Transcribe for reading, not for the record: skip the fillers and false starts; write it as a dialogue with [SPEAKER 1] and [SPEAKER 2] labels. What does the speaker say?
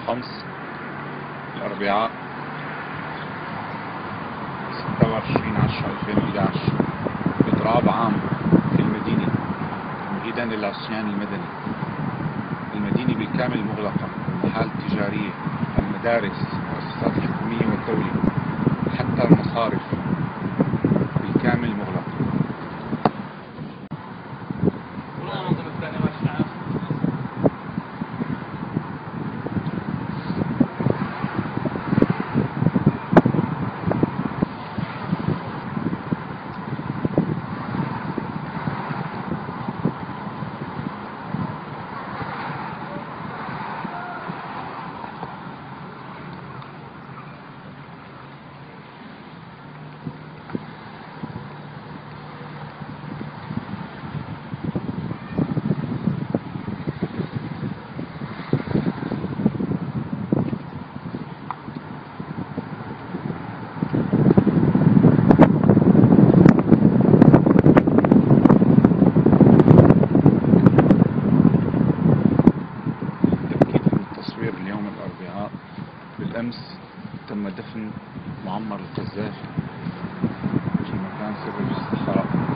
[SPEAKER 1] 5 الأربعاء 26/10/2011 إضراب عام في المدينة ميدان العصيان المدني. المدينة بالكامل مغلقة، المحال التجارية، المدارس، المؤسسات الحكومية والدولة، حتى المصارف بالكامل مغلقة. اليوم الأربعاء بالأمس تم دفن معمر القذافي في مكان سر في الصحراء.